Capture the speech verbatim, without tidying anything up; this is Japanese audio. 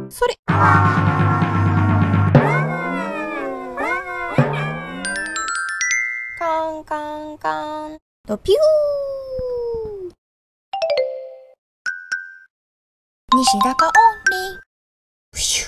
それ。カンカンカンとピュー。西高オンリー。